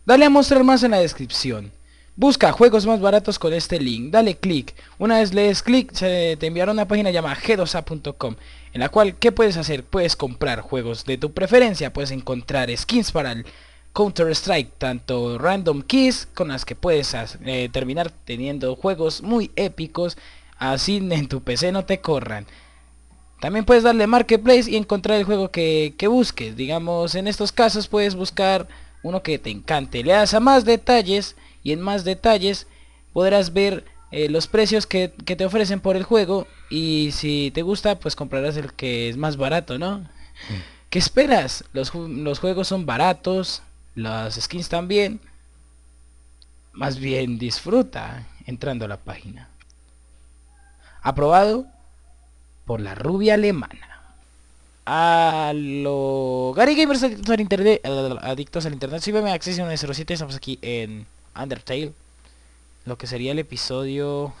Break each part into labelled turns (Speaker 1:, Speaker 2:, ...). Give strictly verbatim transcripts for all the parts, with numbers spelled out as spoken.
Speaker 1: Dale a mostrar más en la descripción. Busca juegos más baratos con este link, dale clic. Una vez le des clic, se te enviará una página llamada G dos A punto com, en la cual, ¿qué puedes hacer? Puedes comprar juegos de tu preferencia, puedes encontrar skins para el Counter Strike, tanto random keys, con las que puedes eh, terminar teniendo juegos muy épicos, así en tu P C no te corran. También puedes darle Marketplace y encontrar el juego que, que busques. Digamos, en estos casos puedes buscar uno que te encante. Le das a más detalles y en más detalles podrás ver eh, los precios que, que te ofrecen por el juego. Y si te gusta, pues comprarás el que es más barato, ¿no? ¿Qué esperas? Los, los juegos son baratos, las skins también. Más bien disfruta entrando a la página. Aprobado por la rubia alemana. A lo Gary Gamers adictos al internet, adictos al internet, si me Access uno cero siete, estamos aquí en Undertale, lo que sería el episodio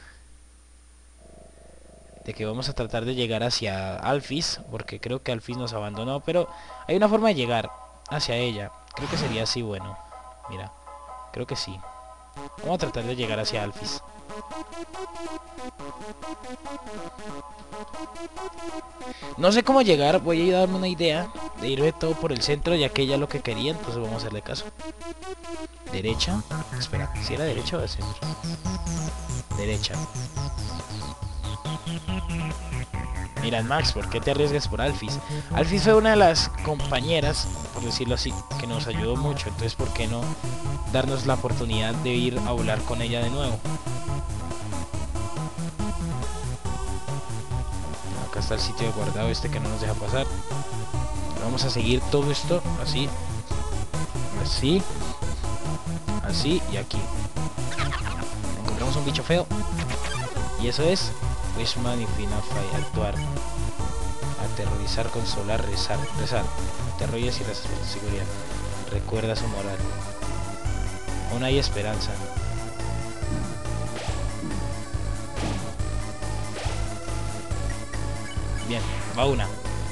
Speaker 1: de que vamos a tratar de llegar hacia Alphys, porque creo que Alphys nos abandonó, pero hay una forma de llegar hacia ella. Creo que sería así, bueno, mira, creo que sí. Vamos a tratar de llegar hacia Alphys. No sé cómo llegar, voy a darme una idea de ir de todo por el centro, ya que ella lo que quería, entonces vamos a hacerle caso. Derecha, espera, si era derecha o de centro. Derecha. Mira, Max, ¿por qué te arriesgas por Alphys? Alphys fue una de las compañeras, por decirlo así, que nos ayudó mucho, entonces ¿por qué no darnos la oportunidad de ir a volar con ella de nuevo? Acá está el sitio de guardado este que no nos deja pasar. Vamos a seguir todo esto así, así, así y aquí. Encontramos un bicho feo y eso es Wishman y Finafai. Actuar, aterrorizar, consolar, rezar, rezar, aterrorizar y rezar por seguridad. Recuerda su moral. Aún hay esperanza. Bien, va una.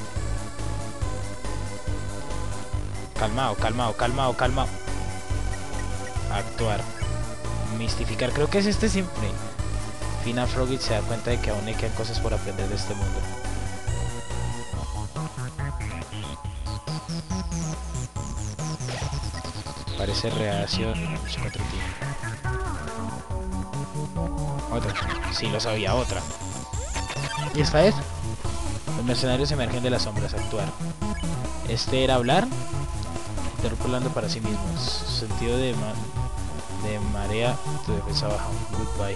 Speaker 1: Calmao, calmao, calmao, calmao. Actuar. Mistificar. Creo que es este siempre. Fina Frogit se da cuenta de que aún le quedan cosas por aprender de este mundo. Parece reacción contra ti. Otra. Sí, lo sabía, otra. ¿Y esta es? Los mercenarios emergen de las sombras. Actuar. Este era hablar. Interpolando para sí mismos. Sentido de, ma de marea. Tu defensa baja. Goodbye.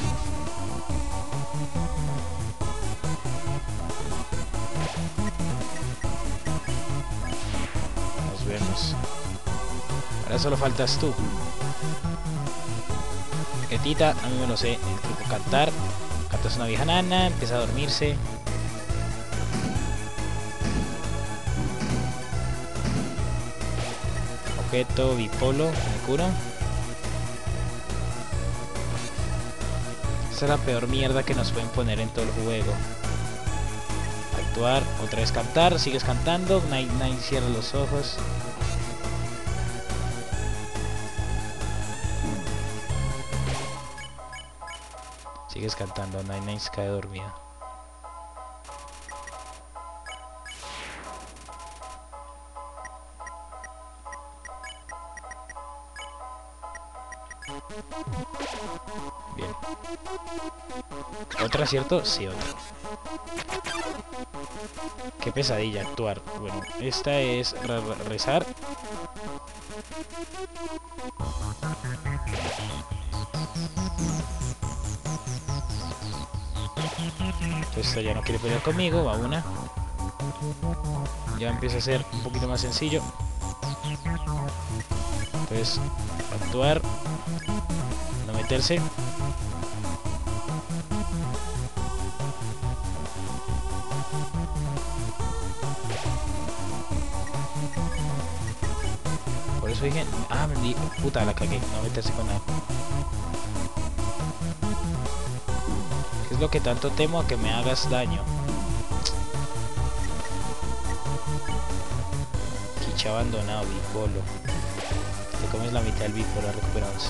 Speaker 1: Nos vemos. Ahora solo faltas tú. Quietita, a mí me lo sé. El truco cantar. Cantas una vieja nana. Empieza a dormirse. Objeto, bipolo, me curo. Esta es la peor mierda que nos pueden poner en todo el juego. Actuar, otra vez cantar, sigues cantando. Night Night cierra los ojos. Sigues cantando, Night Night cae dormida. Bien. ¿Otra, cierto? Sí, otra. Qué pesadilla actuar. Bueno, esta es re re rezar. Entonces esta ya no quiere pelear conmigo, va una. Ya empieza a ser un poquito más sencillo. Entonces, actuar. No meterse. Por eso dije, ah, me di, puta, la cagué, no meterse con nada. ¿Qué es lo que tanto temo? A que me hagas daño. Quiche abandonado, bipolo. comes la mitad del bico, la recuperamos.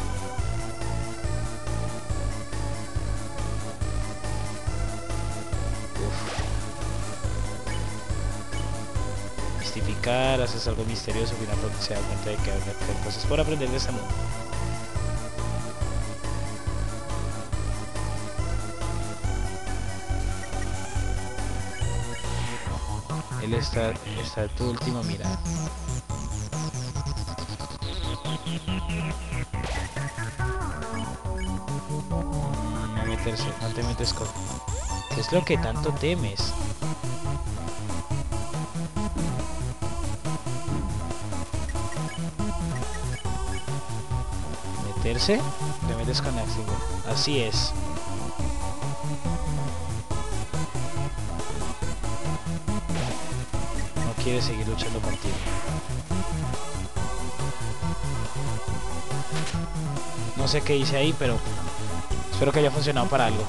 Speaker 1: Mistificar, haces algo misterioso, finalmente se da cuenta de que hay cosas por aprender de este mundo. Él está, está tu última mirada. No meterse, no te metes con... ¿Qué es lo que tanto temes? ¿Meterse? Te metes con Axel. Así es. No quiere seguir luchando contigo. No sé qué hice ahí, pero espero que haya funcionado para algo.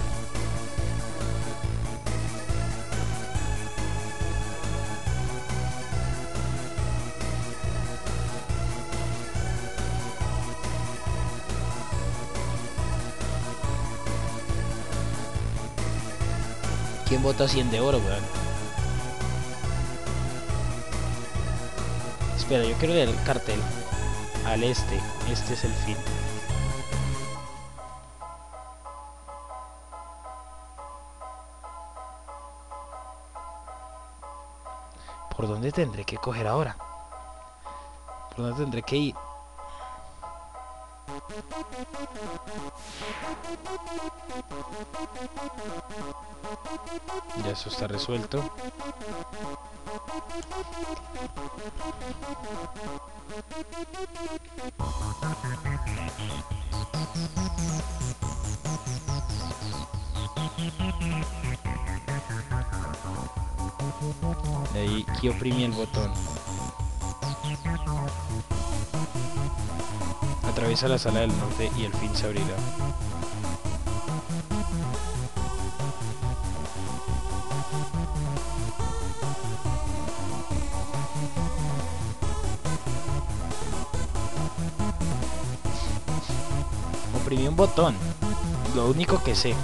Speaker 1: ¿Quién vota cien de oro, weón? Espera, yo quiero leer el cartel. Al este. Este es el fin. ¿Por dónde tendré que coger ahora? ¿Por dónde tendré que ir? Ya eso está resuelto. De ahí que oprimí el botón. Atraviesa la sala del norte y el fin se abrirá. Oprimí un botón. Lo único que sé.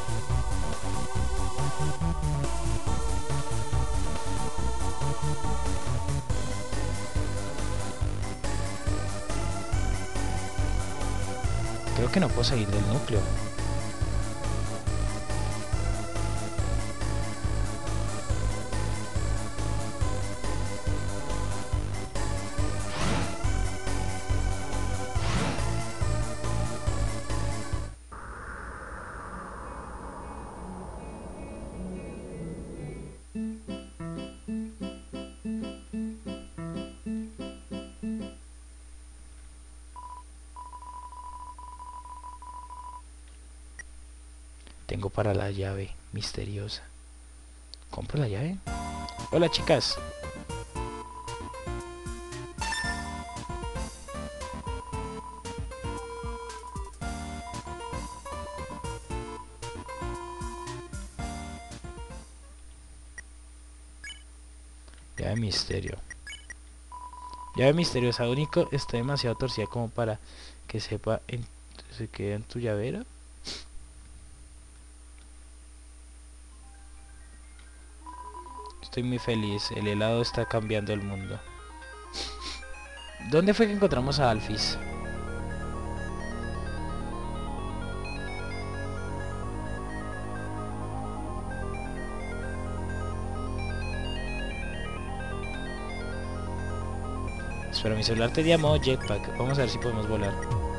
Speaker 1: Creo que no puedo salir del núcleo. Tengo para la llave misteriosa. ¿Compro la llave? Hola, chicas. Llave misterio. Llave misteriosa. Único está demasiado torcida como para que sepa en, se quede en tu llavero. Estoy muy feliz, el helado está cambiando el mundo. ¿Dónde fue que encontramos a Alphys? Espera, mi celular te llamó jetpack. Vamos a ver si podemos volar.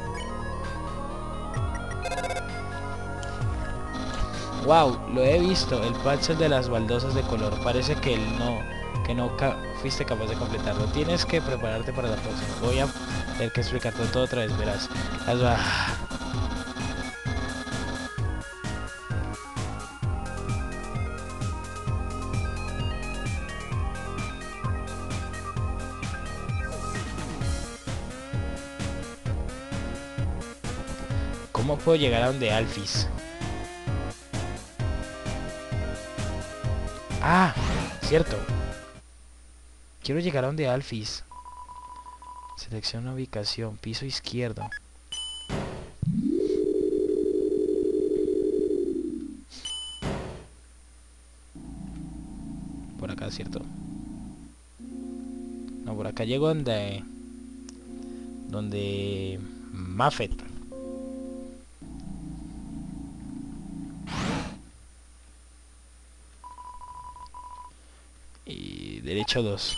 Speaker 1: Wow, lo he visto, el patch de las baldosas de color. Parece que él no, que no ca fuiste capaz de completarlo. Tienes que prepararte para la próxima. Voy a tener que explicarte todo otra vez, verás. Las va... ¿Cómo puedo llegar a donde Alphys? Ah, cierto. Quiero llegar a donde Alphys. Selecciona ubicación, piso izquierdo. Por acá, ¿cierto? No, por acá llego donde... Donde... Muffet. Y derecho dos.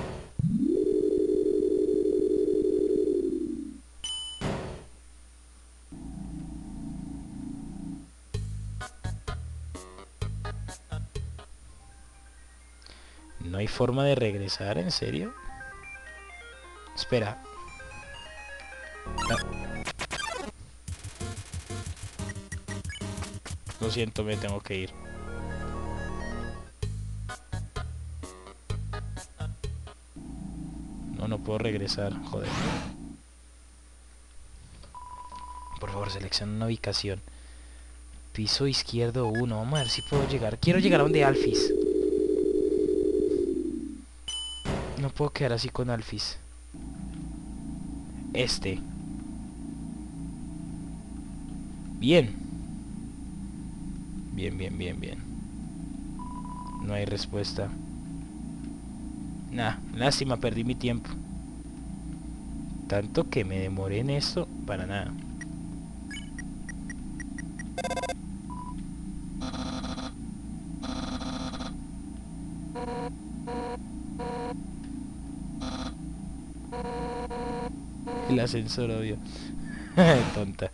Speaker 1: No hay forma de regresar, ¿en serio? Espera. No. Lo siento, me tengo que ir. No, no puedo regresar, joder. Por favor, selecciona una ubicación. Piso izquierdo uno. Vamos a ver si puedo llegar. Quiero llegar a donde Alphys. No puedo quedar así con Alphys. Este. Bien. Bien, bien, bien, bien. No hay respuesta. Nah, lástima, perdí mi tiempo. Tanto que me demoré en esto para nada. El ascensor, obvio. Tonta.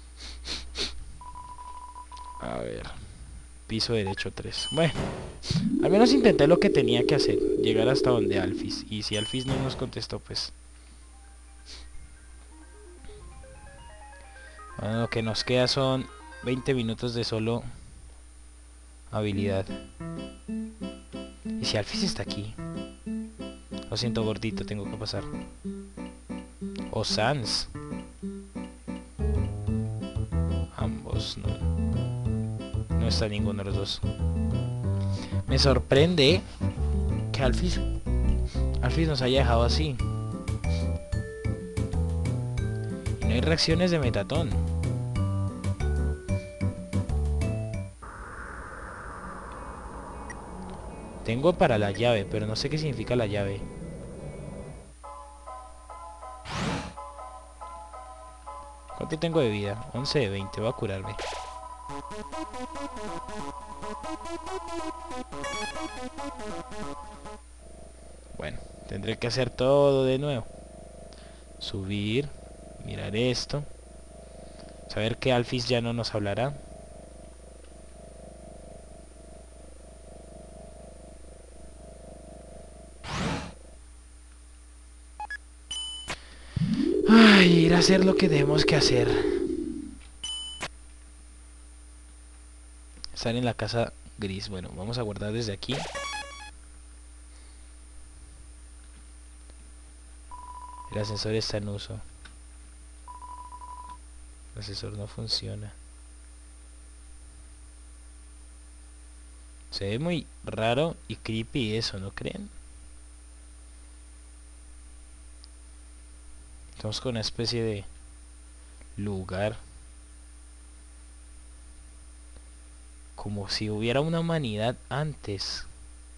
Speaker 1: A ver. Piso derecho tres. Bueno. Al menos intenté lo que tenía que hacer. Llegar hasta donde Alphys. Y si Alphys no nos contestó, pues... Bueno, lo que nos queda son veinte minutos de solo habilidad. ¿Y si Alphys está aquí? Lo siento, gordito, tengo que pasar. O Sans. Ambos no. No está ninguno de los dos. Me sorprende que Alphys Alphys nos haya dejado así. Y no hay reacciones de Metatón. Tengo para la llave, pero no sé qué significa la llave. ¿Cuánto tengo de vida? once de veinte, voy a curarme. Bueno, tendré que hacer todo de nuevo. Subir, mirar esto. Saber que Alphys ya no nos hablará. Ay, ir a hacer lo que tenemos que hacer. Estar en la casa gris. Bueno, vamos a guardar desde aquí. El ascensor está en uso. El ascensor no funciona. Se ve muy raro y creepy eso, ¿no creen? Estamos con una especie de lugar. Como si hubiera una humanidad antes.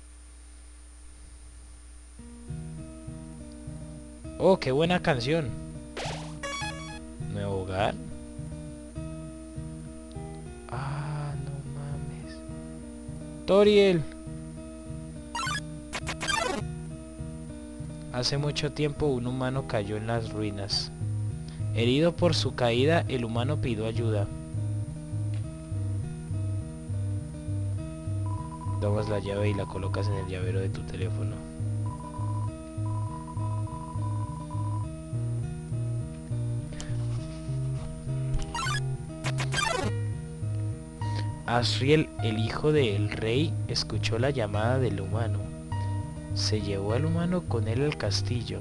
Speaker 1: Oh, qué buena canción. Nuevo hogar. Ah, no mames. Toriel. Hace mucho tiempo un humano cayó en las ruinas. Herido por su caída, el humano pidió ayuda. Tomas la llave y la colocas en el llavero de tu teléfono. Asriel, el hijo del rey, escuchó la llamada del humano. Se llevó al humano con él al castillo.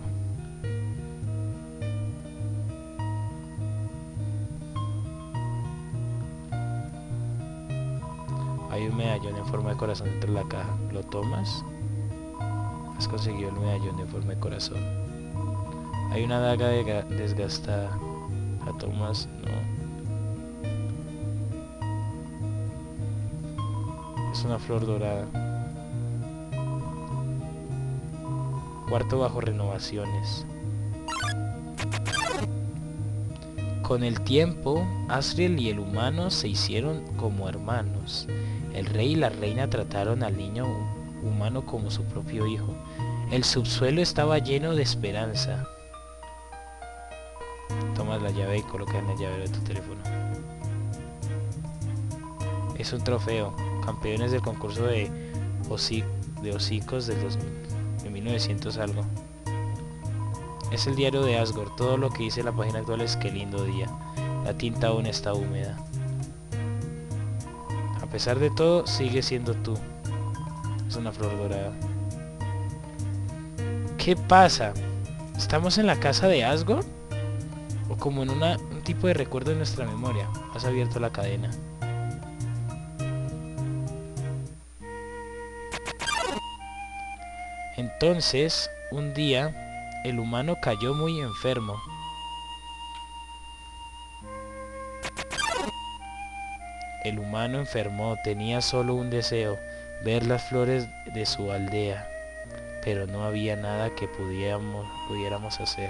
Speaker 1: Hay un medallón en forma de corazón dentro de la caja. ¿Lo tomas? Has conseguido el medallón en forma de corazón. Hay una daga de desgastada. La tomas, no. Es una flor dorada. Cuarto bajo renovaciones. Con el tiempo, Asriel y el humano se hicieron como hermanos. El rey y la reina trataron al niño humano como su propio hijo. El subsuelo estaba lleno de esperanza. Tomas la llave y colocas en el llavero de tu teléfono. Es un trofeo. Campeones del concurso de, hoci de hocicos del dos mil, de mil novecientos algo. Es el diario de Asgore. Todo lo que dice la página actual es qué lindo día. La tinta aún está húmeda. A pesar de todo, sigue siendo tú. Es una flor dorada. ¿Qué pasa? ¿Estamos en la casa de Asgore? ¿O como en una, un tipo de recuerdo de nuestra memoria? Has abierto la cadena. Entonces, un día, el humano cayó muy enfermo. El humano enfermó, tenía solo un deseo, ver las flores de su aldea, pero no había nada que pudiéramos, pudiéramos hacer.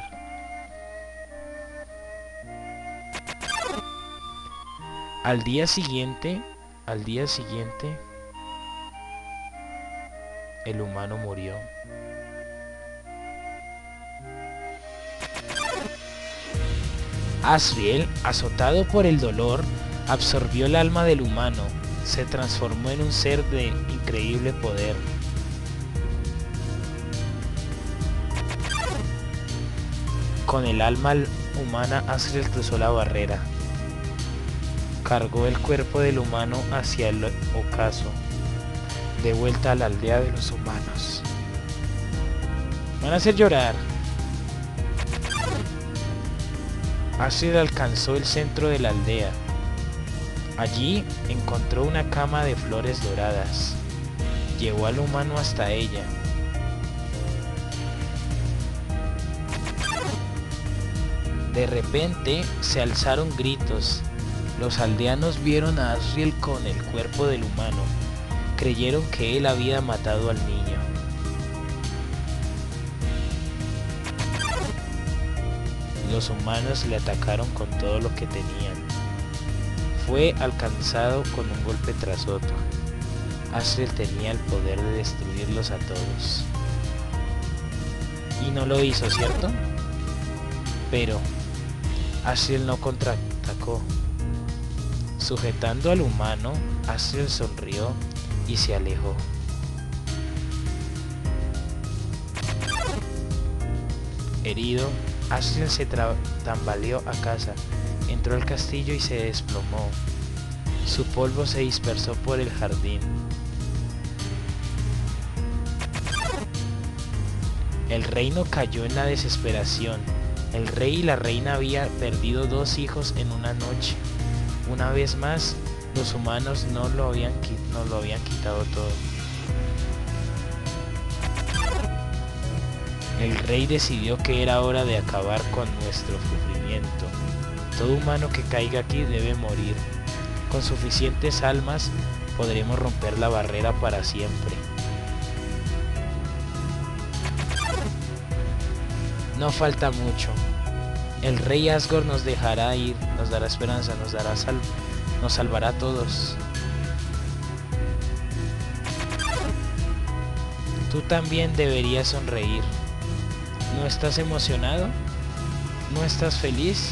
Speaker 1: Al día siguiente, al día siguiente, el humano murió. Asriel, azotado por el dolor, absorbió el alma del humano, se transformó en un ser de increíble poder. Con el alma humana, Asriel cruzó la barrera. Cargó el cuerpo del humano hacia el ocaso, de vuelta a la aldea de los humanos. Me van a hacer llorar. Asriel alcanzó el centro de la aldea. Allí encontró una cama de flores doradas. Llevó al humano hasta ella. De repente se alzaron gritos. Los aldeanos vieron a Asriel con el cuerpo del humano. Creyeron que él había matado al niño. Los humanos le atacaron con todo lo que tenían. Fue alcanzado con un golpe tras otro. Asriel tenía el poder de destruirlos a todos. Y no lo hizo, ¿cierto? Pero Asriel no contraatacó. Sujetando al humano, Asriel sonrió y se alejó. Herido, Asriel se tambaleó a casa, entró al castillo y se desplomó. Su polvo se dispersó por el jardín. El reino cayó en la desesperación. El rey y la reina habían perdido dos hijos en una noche. Una vez más, los humanos no lo habían, no lo habían quitado todo. El rey decidió que era hora de acabar con nuestro sufrimiento. Todo humano que caiga aquí debe morir. Con suficientes almas podremos romper la barrera para siempre. No falta mucho. El rey Asgore nos dejará ir, nos dará esperanza, nos dará sal, nos salvará a todos. Tú también deberías sonreír. ¿No estás emocionado? ¿No estás feliz?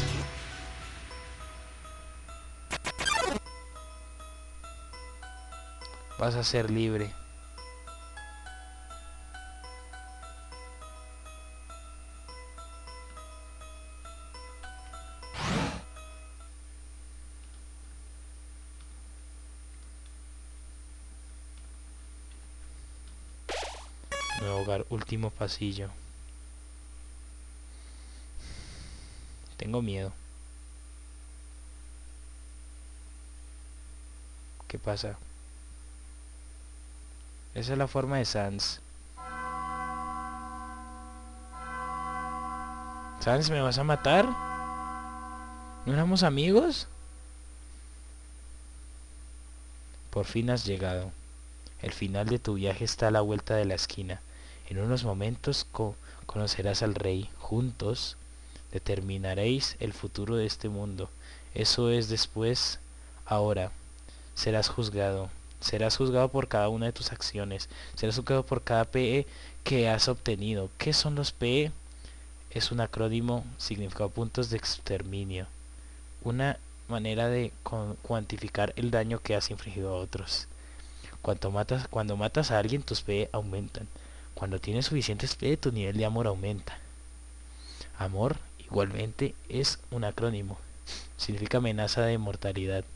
Speaker 1: Vas a ser libre. Nuevo hogar, último pasillo. Tengo miedo. ¿Qué pasa? Esa es la forma de Sans. ¿Sabes? ¿Me vas a matar? ¿No éramos amigos? Por fin has llegado. El final de tu viaje está a la vuelta de la esquina. En unos momentos co conocerás al rey. Juntos determinaréis el futuro de este mundo. Eso es después. Ahora serás juzgado. Serás juzgado por cada una de tus acciones. Serás juzgado por cada P E que has obtenido. ¿Qué son los P E? Es un acrónimo significado puntos de exterminio. Una manera de cuantificar el daño que has infligido a otros. Cuando matas, cuando matas a alguien, tus P E aumentan. Cuando tienes suficientes P E, tu nivel de amor aumenta. Amor, igualmente, es un acrónimo. Significa amenaza de mortalidad.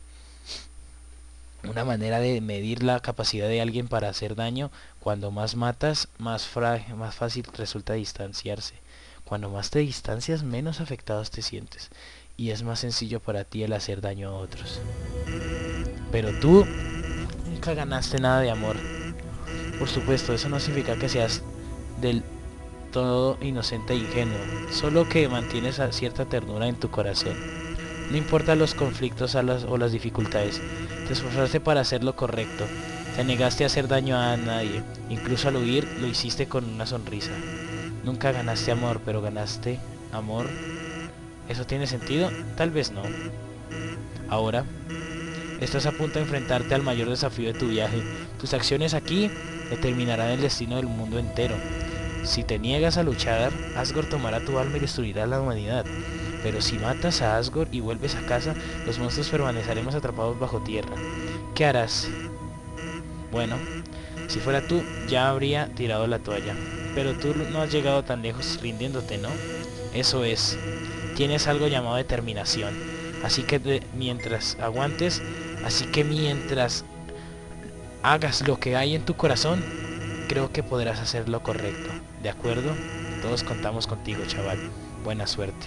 Speaker 1: Una manera de medir la capacidad de alguien para hacer daño. Cuando más matas, más, frágil, más fácil resulta distanciarse. Cuando más te distancias, menos afectados te sientes. Y es más sencillo para ti el hacer daño a otros. Pero tú nunca ganaste nada de amor. Por supuesto, eso no significa que seas del todo inocente e ingenuo. Solo que mantienes cierta ternura en tu corazón. No importa los conflictos o las, o las dificultades. Te esforzaste para hacer lo correcto. Te negaste a hacer daño a nadie. Incluso al huir lo hiciste con una sonrisa. Nunca ganaste amor, pero ganaste amor. ¿Eso tiene sentido? Tal vez no. Ahora, estás a punto de enfrentarte al mayor desafío de tu viaje. Tus acciones aquí determinarán el destino del mundo entero. Si te niegas a luchar, Asgore tomará tu alma y destruirá la humanidad. Pero si matas a Asgore y vuelves a casa, los monstruos permaneceremos atrapados bajo tierra. ¿Qué harás? Bueno, si fuera tú, ya habría tirado la toalla. Pero tú no has llegado tan lejos rindiéndote, ¿no? Eso es. Tienes algo llamado determinación. Así que de, mientras aguantes, así que mientras hagas lo que hay en tu corazón, creo que podrás hacer lo correcto. ¿De acuerdo? Todos contamos contigo, chaval. Buena suerte.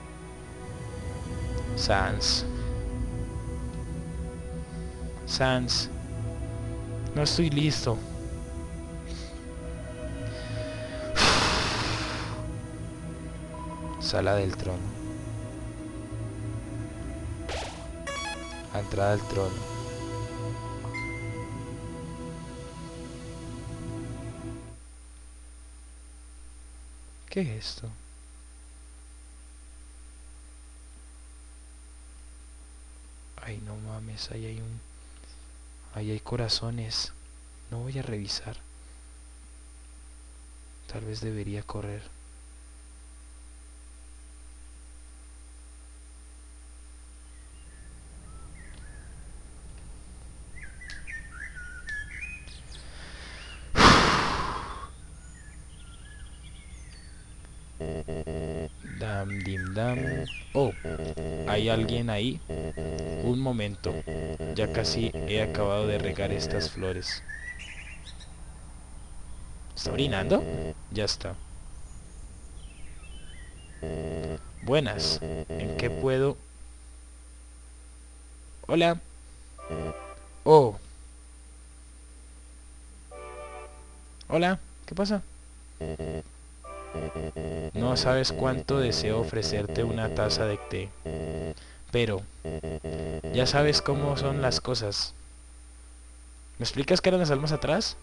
Speaker 1: Sans. Sans. No estoy listo. Sala del trono. Entrada al trono. ¿Qué es esto? Ay, no mames, ahí hay un... Ahí hay corazones. No voy a revisar. Tal vez debería correr. Dam, dim, dam. Oh, ¿hay alguien ahí? Un momento. Ya casi he acabado de regar estas flores. ¿Está orinando? Ya está. Buenas. ¿En qué puedo? Hola. Oh. Hola. ¿Qué pasa? No sabes cuánto deseo ofrecerte una taza de té. Pero ya sabes cómo son las cosas. ¿Me explicas qué eran las almas atrás?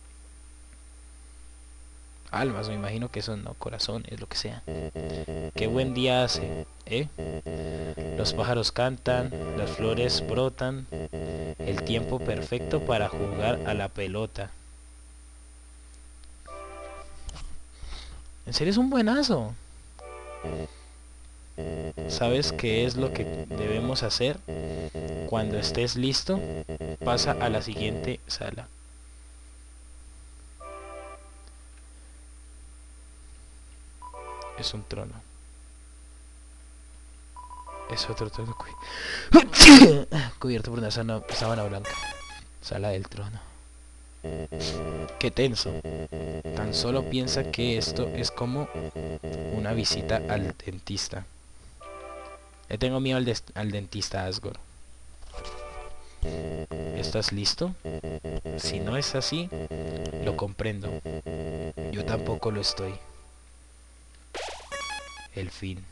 Speaker 1: Almas, me imagino que son, no, corazones, lo que sea. Qué buen día hace, ¿eh? Los pájaros cantan, las flores brotan. El tiempo perfecto para jugar a la pelota. En serio es un buenazo. ¿Sabes qué es lo que debemos hacer? Cuando estés listo, pasa a la siguiente sala. Es un trono. Es otro trono cubi cubierto por una sábana blanca. Sala del trono. Qué tenso. Tan solo piensa que esto es como una visita al dentista. Le tengo miedo al, al dentista, Asgore. ¿Estás listo? Si no es así, lo comprendo. Yo tampoco lo estoy. El fin.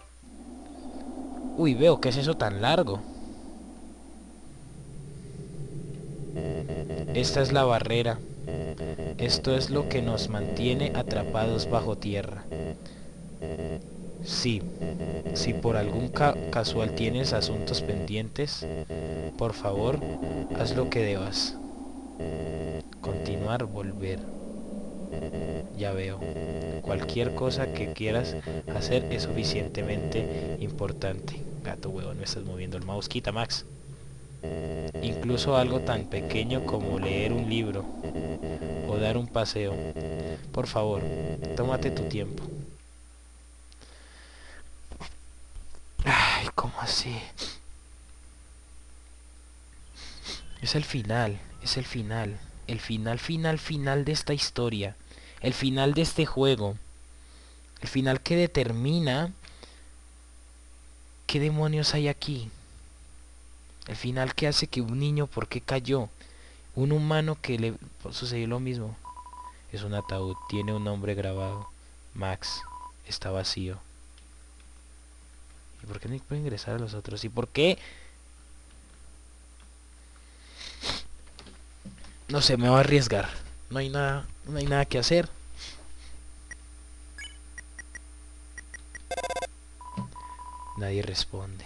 Speaker 1: Uy, veo, ¿qué es eso tan largo? Esta es la barrera. Esto es lo que nos mantiene atrapados bajo tierra. Sí, si por algún ca casual tienes asuntos pendientes, por favor, haz lo que debas. Continuar, volver. Ya veo. Cualquier cosa que quieras hacer es suficientemente importante. Gato huevón, me estás moviendo el mouse. Quita, Max. Incluso algo tan pequeño como leer un libro o dar un paseo. Por favor, tómate tu tiempo. Ay, ¿cómo así? Es el final, es el final. El final, final, final de esta historia. El final de este juego. El final que determina qué demonios hay aquí. El final que hace que un niño, ¿por qué cayó? Un humano que le sucedió lo mismo. Es un ataúd, tiene un nombre grabado. Max, está vacío. ¿Y por qué no puede ingresar a los otros? ¿Y por qué? No sé, me voy a arriesgar. No hay nada, no hay nada que hacer. Nadie responde.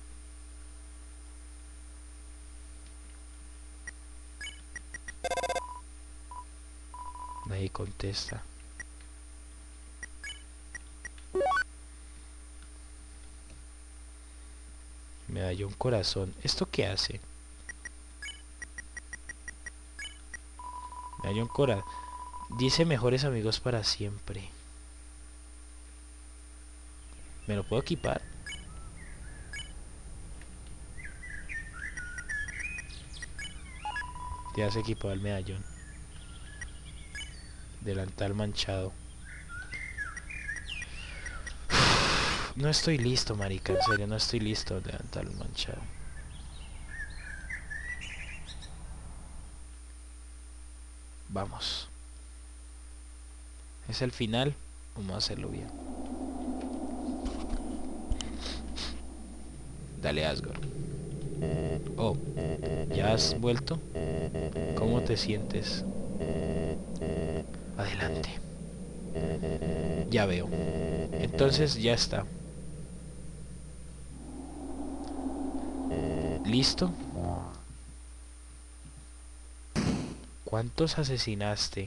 Speaker 1: Nadie contesta. Me da un corazón. ¿Esto qué hace? Me da un corazón. Dice mejores amigos para siempre. ¿Me lo puedo equipar? Ya se equipó el medallón. Delantal manchado. No estoy listo, marica. En serio, no estoy listo. Delantal manchado. Vamos. ¿Es el final? Vamos a hacerlo bien. Dale, Asgore. Oh, ¿ya has vuelto? ¿Cómo te sientes? Adelante. Ya veo. Entonces ya está. ¿Listo? ¿Cuántos asesinaste?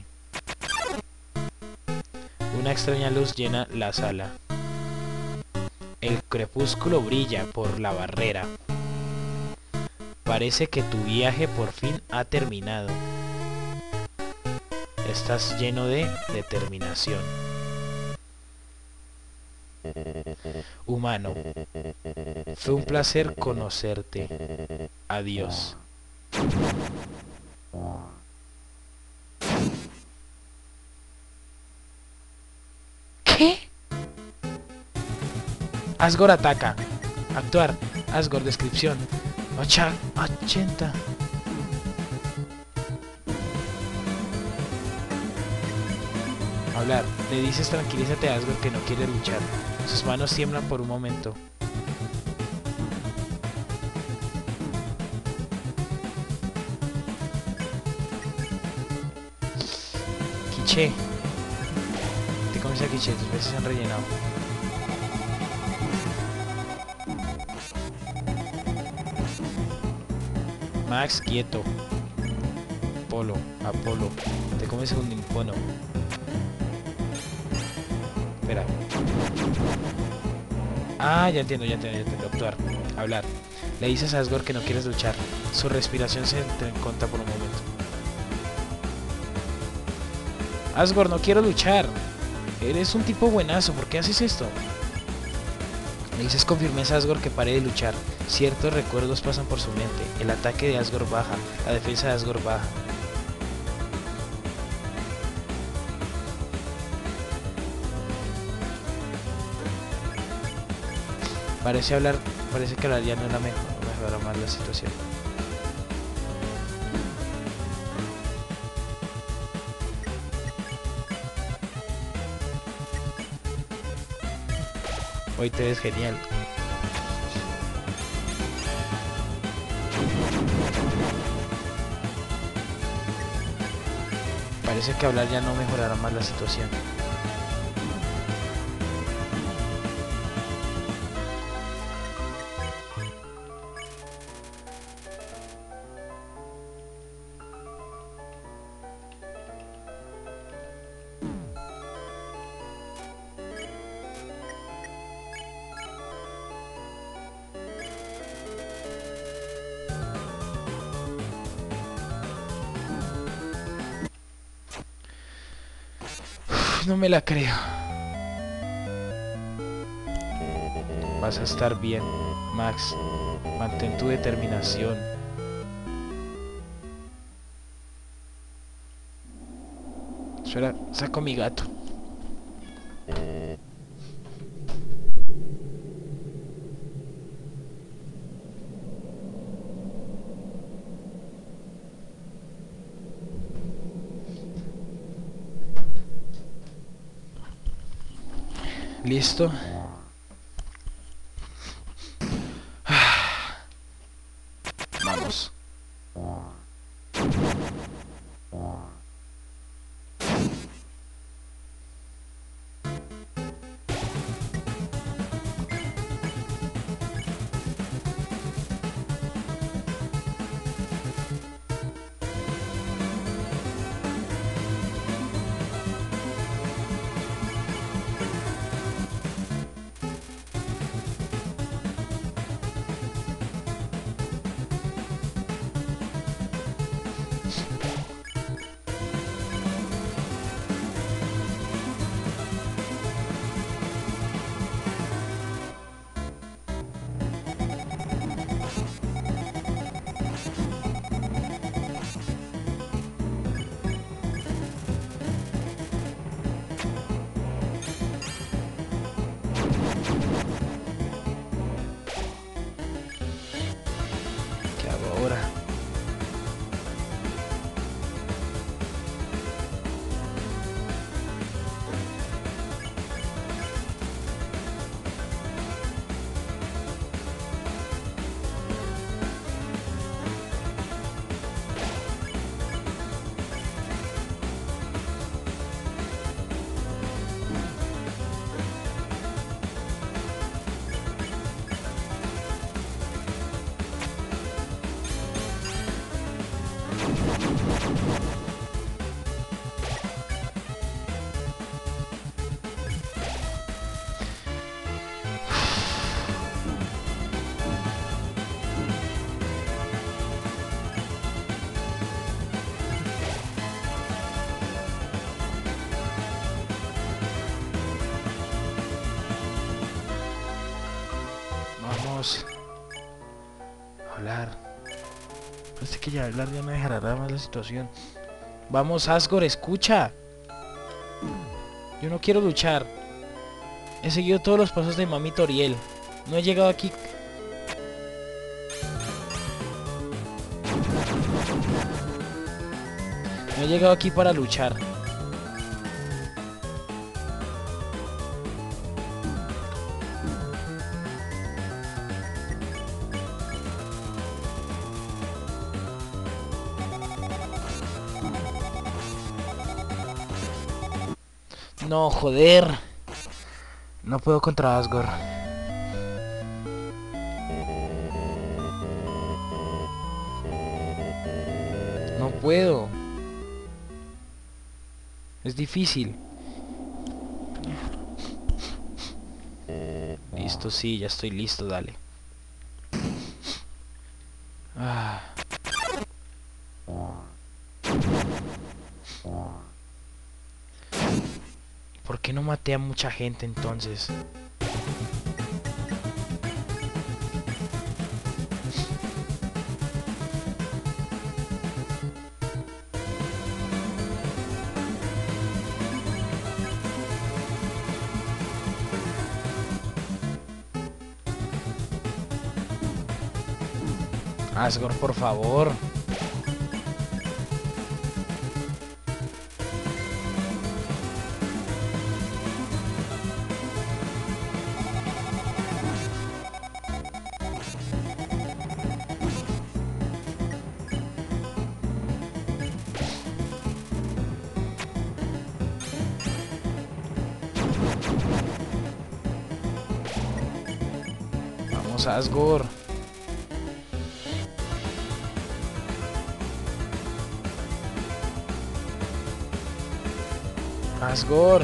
Speaker 1: Una extraña luz llena la sala. El crepúsculo brilla por la barrera. Parece que tu viaje por fin ha terminado. Estás lleno de determinación. Humano, fue un placer conocerte. Adiós. ¿Qué? Asgore ataca. Actuar. Asgore descripción. ochenta. Hablar. Le dices tranquilízate a Asgore que no quiere luchar. Sus manos tiemblan por un momento. Quiche. Te comes a Quiche, tus veces se han rellenado. Max, quieto. Polo, Apolo. Te comes un impono. Espera. Ah, ya entiendo, ya entiendo, ya entiendo. Actuar. Hablar. Le dices a Asgore que no quieres luchar. Su respiración se entrecorta por un momento. Asgore, no quiero luchar. Eres un tipo buenazo, ¿por qué haces esto? Le dices con firmeza a Asgore que pare de luchar. Ciertos recuerdos pasan por su mente. El ataque de Asgore baja. La defensa de Asgore baja. Parece hablar, parece que hablar ya no es la mejor, mejorará más la situación. Hoy te ves genial. Parece que hablar ya no mejorará más la situación. No me la creo. Vas a estar bien, Max. Mantén tu determinación. Espera, saco mi gato. Listo. Vamos. ¿Qué hago ahora? Vamos a hablar. Parece que ya hablar ya no dejará más la situación. Vamos, Asgore, escucha. Yo no quiero luchar. He seguido todos los pasos de Mami Toriel. No he llegado aquí. No he llegado aquí para luchar. No, joder. No puedo contra Asgore. No puedo. Es difícil. Listo, sí, ya estoy listo, dale. Ah. ¿Por qué no maté a mucha gente entonces? Asgore, por favor. Vamos, Asgore. Asgore.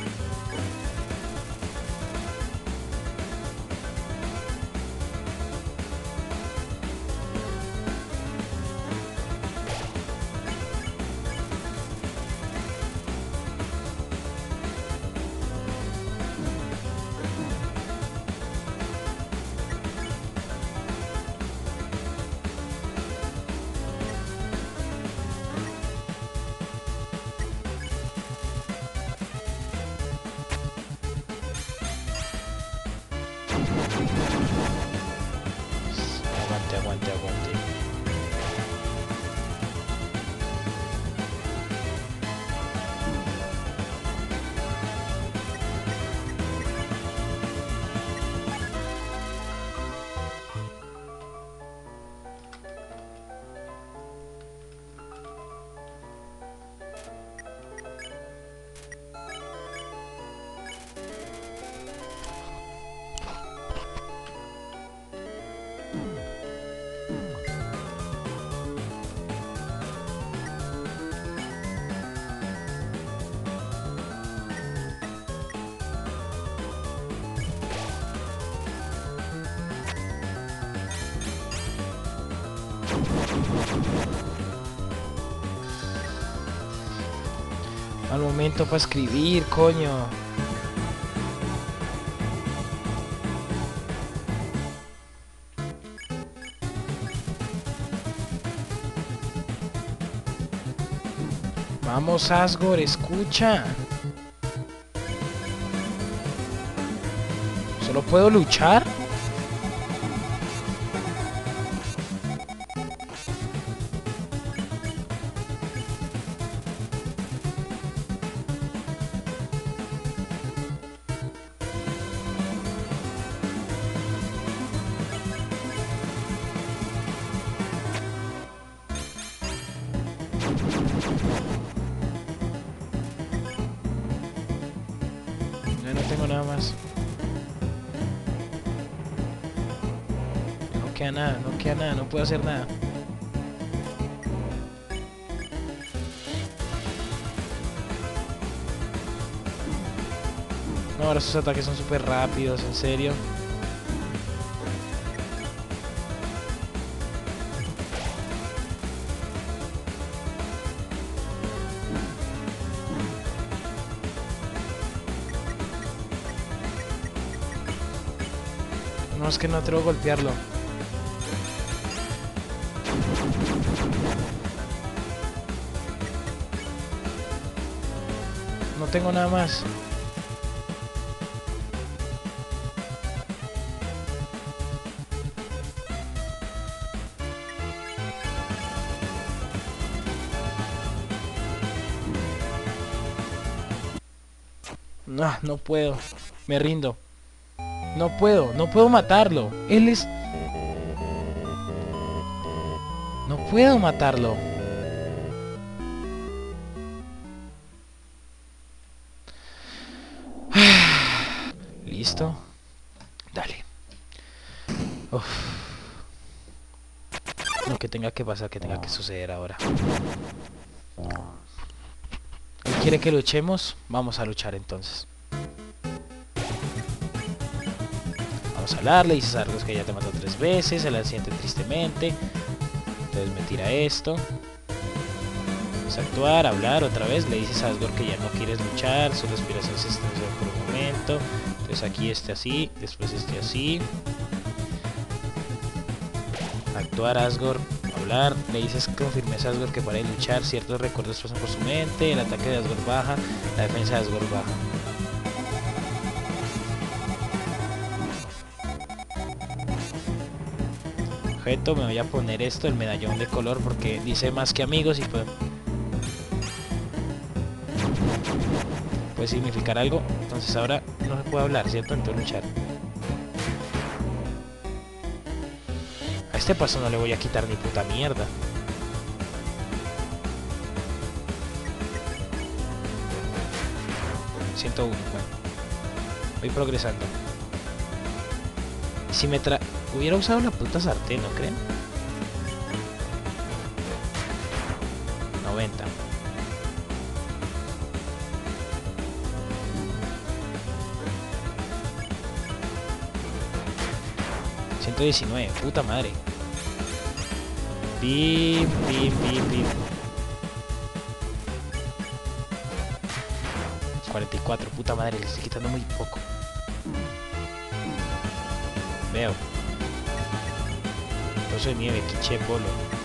Speaker 1: Aguante, aguante, aguante. Al momento para escribir, coño. Vamos, Asgore, escucha. ¿Solo puedo luchar? Ya no tengo nada más. No queda nada, no queda nada, no puedo hacer nada. No, ahora sus ataques son súper rápidos, en serio. No, es que no atrevo a golpearlo. No tengo nada más. No, no puedo. Me rindo. No puedo, no puedo matarlo. Él es... No puedo matarlo. ¿Listo? Dale. Uf. Lo que tenga que pasar, que tenga que suceder ahora. ¿Él quiere que luchemos? Vamos a luchar entonces. Vamos a hablar, le dices a Argos que ya te mató tres veces, se la siente tristemente. Entonces me tira esto. Vamos a actuar, hablar otra vez. Le dices a Asgore que ya no quieres luchar, su respiración se extendió por un momento. Entonces aquí este así, después este así. Actuar, Asgore, hablar. Le dices con firmeza a Asgore que para de luchar, ciertos recuerdos pasan por su mente. El ataque de Asgore baja, la defensa de Asgore baja. Objeto, me voy a poner esto, el medallón de color, porque dice más que amigos y puede, puede significar algo. Entonces ahora no se puede hablar, ¿cierto? Entonces luchar. A este paso no le voy a quitar ni puta mierda. ciento uno, bueno. Voy progresando. Si me tra... Hubiera usado la puta sartén, ¿no creen? noventa. ciento diecinueve, puta madre. Pim, pim, pim, pim. cuarenta y cuatro, puta madre, le estoy quitando muy poco. Veo. Trozo de nieve, quiche, polo.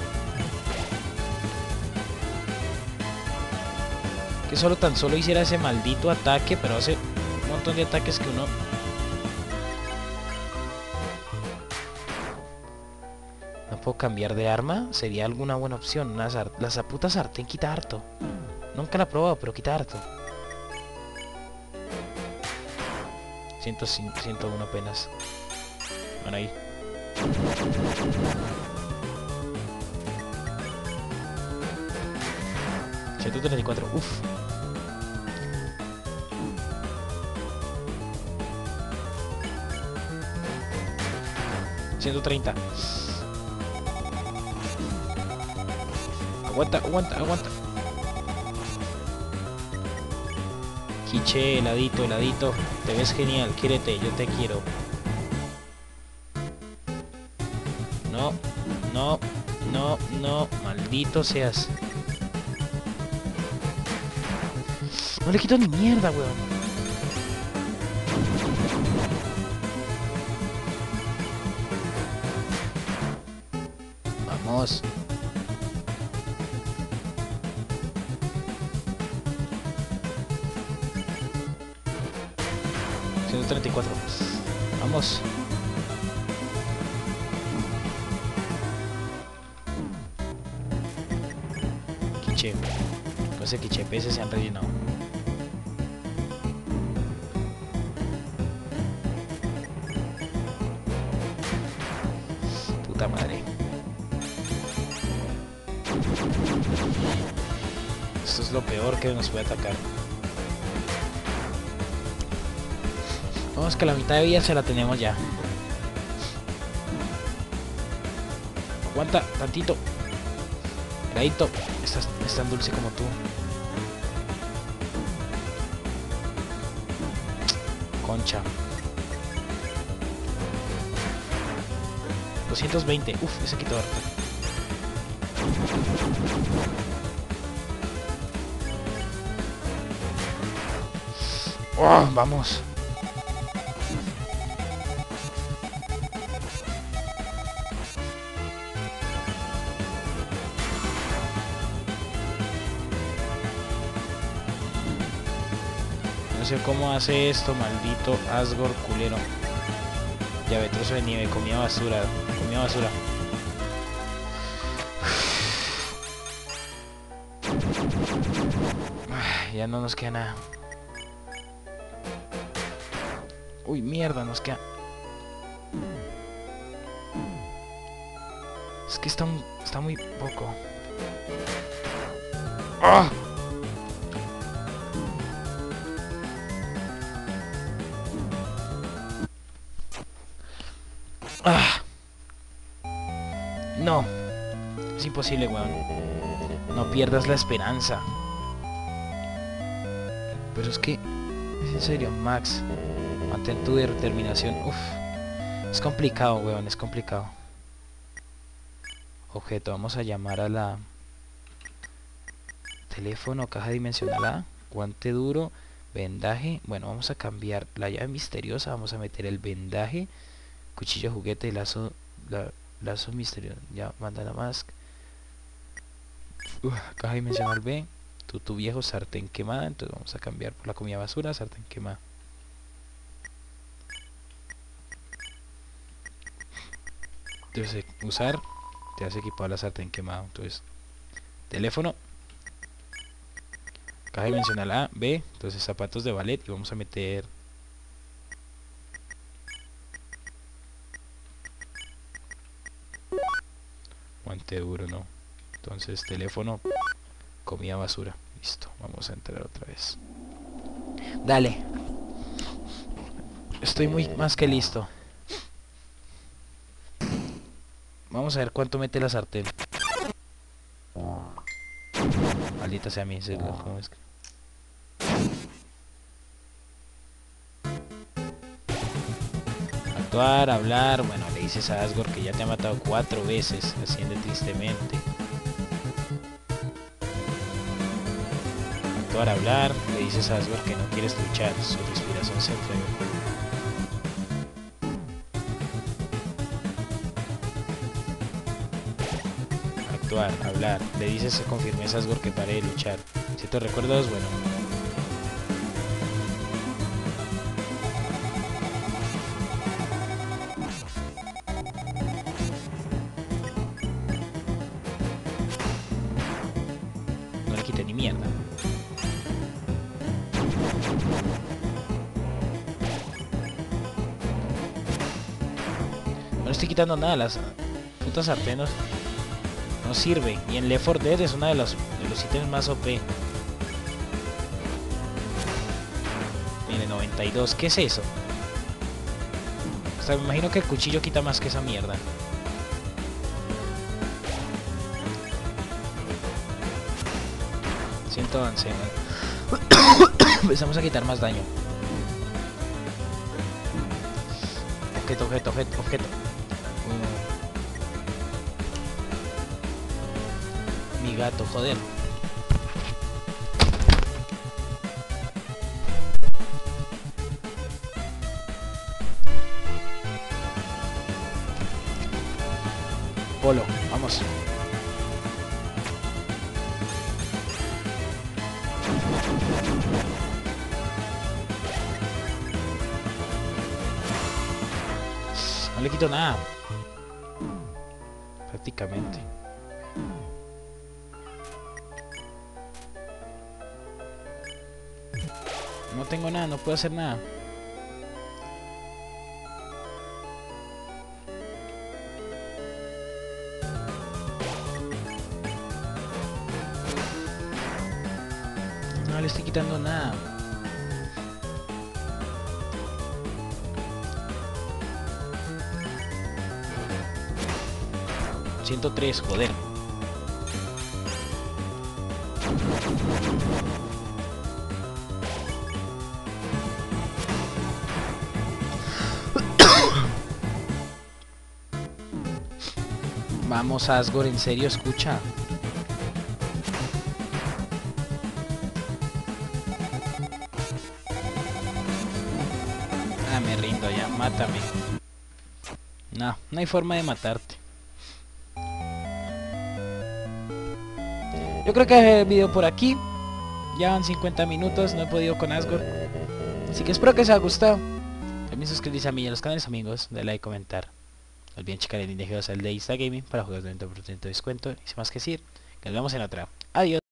Speaker 1: Que solo tan solo hiciera ese maldito ataque, pero hace un montón de ataques que uno... ¿No puedo cambiar de arma? Sería alguna buena opción. Una sar... La puta sartén quita harto. Nunca la he probado, pero quita harto. ciento uno apenas. Bueno, ahí. ciento treinta y cuatro, uff. ciento treinta. Aguanta, aguanta, aguanta. Quiche, heladito, heladito. Te ves genial, quiérete, yo te quiero. No, no, no, no, maldito seas. No le quito ni mierda, weón. Vamos. ciento treinta y cuatro. Vamos. Quiche. Con ese quiche peces se han rellenado. Puta madre. Esto es lo peor que nos puede atacar. Vamos, que la mitad de vida se la tenemos ya. Aguanta, tantito. Heladito. Estás, es tan dulce como tú. Concha. doscientos veinte. Uf, ese quitó harto. Oh, vamos. No sé cómo hace esto, maldito Asgore culero. Ya ve, trozo de nieve, comía basura, comía basura. Ya no nos queda nada. Uy, mierda, nos queda. Es que está, un, está muy poco. ¡Ah! ¡Ah! No. Es imposible, weón. No pierdas la esperanza. Pero es que... Es en serio, Max. Mantén tu determinación. Uf. Es complicado, weón. Es complicado. Objeto. Vamos a llamar a la... Teléfono, caja dimensional A. Guante duro. Vendaje. Bueno, vamos a cambiar la llave misteriosa. Vamos a meter el vendaje. Cuchillo, juguete, lazo... La, lazo misterioso. Ya, manda la mask. Uf, caja dimensional B. Tu, tu viejo, sartén quemada. Entonces vamos a cambiar por la comida basura, sartén quemada. Entonces usar, te has equipado la sartén quemada. Entonces teléfono, caja dimensional A, B. Entonces zapatos de ballet. Y vamos a meter guante duro, no. Entonces teléfono, comida basura. Listo, vamos a entrar otra vez. Dale. Estoy muy más que listo. Vamos a ver cuánto mete la sartén. Maldita sea mi celular. ¿Cómo es que? Actuar, hablar. Bueno, le dices a Asgore que ya te ha matado cuatro veces. Asciende tristemente. Actuar, hablar. Le dices a Asgore que no quieres luchar. Su respiración se entrega. Actuar, hablar. Le dices con firmeza a Asgore que pare de luchar. Si te recuerdas, bueno. No le quité ni mierda. No le estoy quitando nada, las putas sartenes no sirve. Y en Left four Dead es uno de los, de los ítems más O P. Mire, noventa y dos, ¿qué es eso? O sea, me imagino que el cuchillo quita más que esa mierda. ciento once, ¿no? Empezamos a quitar más daño. Objeto, objeto, objeto, objeto. Mi gato, joder. Polo, vamos. No le quito nada. Prácticamente. No tengo nada, no puedo hacer nada. No le estoy quitando nada. ciento tres, joder. Vamos, Asgore, en serio, escucha. Ah, me rindo ya, mátame. No, no hay forma de matarte. Yo creo que dejé el video por aquí. Ya van cincuenta minutos, no he podido con Asgore. Así que espero que os haya gustado. También suscribirse a mí y a los canales amigos, de like y comentar. No olviden checar el link de G dos al de Instagaming para juegos de veinte por ciento de descuento. Y sin más que decir, que nos vemos en otra. Adiós.